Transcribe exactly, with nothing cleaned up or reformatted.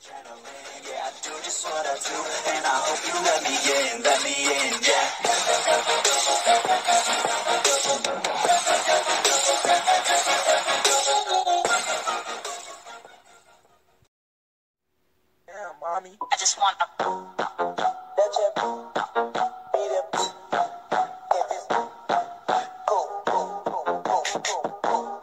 Yeah, I do just what I do, and I hope you let me in, let me in, yeah. Yeah, mommy. I just want a That's it. Beat him. Get this. Go, go, go, go, go, go.